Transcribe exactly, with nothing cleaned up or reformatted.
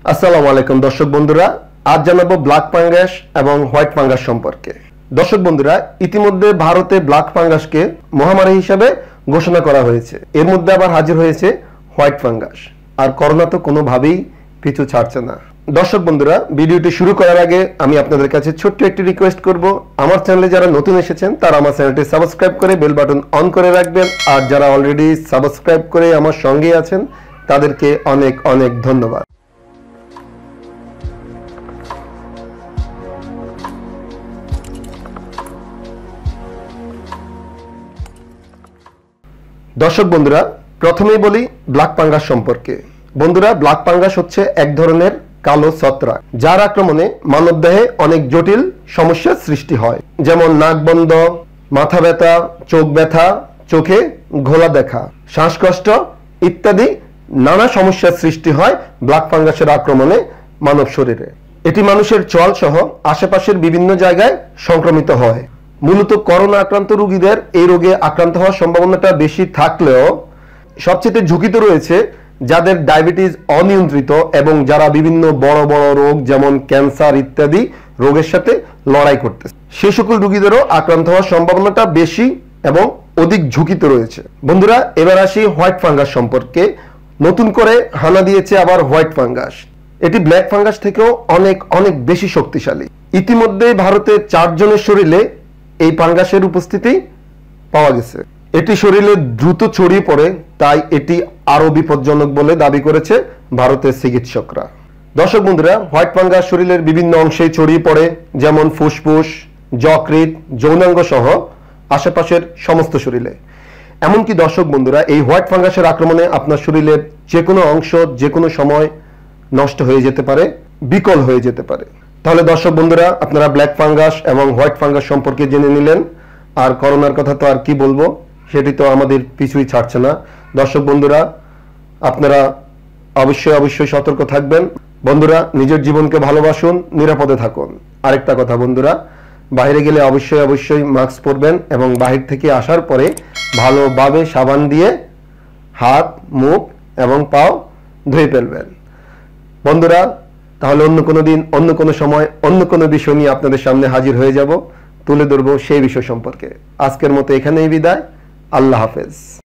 আসসালামু আলাইকুম দর্শক বন্ধুরা, আজ জানাবো ব্ল্যাক ফাঙ্গাস এবং হোয়াইট ফাঙ্গাস সম্পর্কে। দর্শক বন্ধুরা, ইতিমধ্যে ভারতে ব্ল্যাক ফাঙ্গাসকে মহামারী হিসেবে ঘোষণা করা হয়েছে। এর মধ্যে আবার হাজির হয়েছে হোয়াইট ফাঙ্গাস, আর করোনা তো কোনোভাবেই পিছু ছাড়ছে না। দর্শক বন্ধুরা, ভিডিওটি শুরু করার আগে আমি আপনাদের কাছে ছোট্ট একটি রিকোয়েস্ট করব। আমার চ্যানেলে যারা নতুন এসেছেন তারা আমার চ্যানেলটি সাবস্ক্রাইব করে বেল বাটন অন করে রাখবেন, আর যারা অলরেডি সাবস্ক্রাইব করে আমার সঙ্গে আছেন তাদেরকে অনেক অনেক ধন্যবাদ। দর্শক বন্ধুরা, প্রথমেই বলি ব্ল্যাক ফাঙ্গাস সম্পর্কে। বন্ধুরা, ব্ল্যাক ফাঙ্গাস হচ্ছে এক ধরনের কালো ছত্রাক, যার আক্রমণে মানবদেহে অনেক জটিল সমস্যার সৃষ্টি হয়, যেমন নাক বন্ধ, মাথা ব্যথা, চোখ ব্যথা, চোখে ঘোলা দেখা, শ্বাসকষ্ট ইত্যাদি নানা সমস্যার সৃষ্টি হয় ব্ল্যাক ফাঙ্গাসের আক্রমণে মানব শরীরে। এটি মানুষের চল সহ আশেপাশের বিভিন্ন জায়গায় সংক্রমিত হয়। মূলত করোনা আক্রান্ত রোগীদের এই রোগে আক্রান্ত হওয়ার সম্ভাবনাটা বেশি থাকলেও সবচেয়ে ঝুঁকিতে রয়েছে যাদের ডায়াবেটিস অনিয়ন্ত্রিত এবং যারা বিভিন্ন বড় বড় রোগ যেমন ক্যান্সার ইত্যাদি রোগের সাথে লড়াই করতেছে, সে সকল রোগীদেরও আক্রান্ত হওয়ার সম্ভাবনাটা বেশি এবং অধিক ঝুঁকিতে রয়েছে। বন্ধুরা, এবার আসি হোয়াইট ফাঙ্গাস সম্পর্কে। নতুন করে হানা দিয়েছে আবার হোয়াইট ফাঙ্গাস। এটি ব্ল্যাক ফাঙ্গাস থেকেও অনেক অনেক বেশি শক্তিশালী। ইতিমধ্যে ভারতে চারজনের শরীরে এই ফাঙ্গাসের উপস্থিতি পাওয়া গেছে। এটি শরীরে দ্রুত ছড়িয়ে পড়ে, তাই এটি আরো বিপজ্জনক বলে দাবি করেছে ভারতের চিকিৎসকরা। দর্শক বন্ধুরা, হোয়াইট ফাঙ্গাস শরীরের বিভিন্ন অংশে ছড়িয়ে পড়ে, যেমন ফুসফুস, যকৃৎ, যৌনাঙ্গ সহ আশেপাশের সমস্ত শরীরে। এমনকি দর্শক বন্ধুরা, এই হোয়াইট ফাঙ্গাসের আক্রমণে আপনার শরীরের যে কোনো অংশ যে কোনো সময় নষ্ট হয়ে যেতে পারে, বিকল হয়ে যেতে পারে। তাহলে দর্শক বন্ধুরা, আপনারা ব্ল্যাক ফাঙ্গাস এবং হোয়াইট ফাঙ্গাস সম্পর্কে জেনে নিলেন। আর করোনার কথা তো আর কি বলবো, সেটি তো আমাদের পিছুই ছাড়ছে না। দর্শক বন্ধুরা, আপনারা অবশ্যই অবশ্যই সতর্ক থাকবেন। বন্ধুরা, নিজের জীবনকে ভালোবাসুন, নিরাপদে থাকুন। আরেকটা কথা বন্ধুরা, বাইরে গেলে অবশ্যই অবশ্যই মাস্ক পরবেন এবং বাহির থেকে আসার পরে ভালোভাবে সাবান দিয়ে হাত, মুখ এবং পাও ধুয়ে ফেলবেন। বন্ধুরা, তাহলে অন্য কোনো দিন, অন্য কোনো সময়, অন্য কোনো বিষয় নিয়ে আপনাদের সামনে হাজির হয়ে যাব, তুলে ধরবো সেই বিষয় সম্পর্কে। আজকের মতো এখানেই বিদায়। আল্লাহ হাফেজ।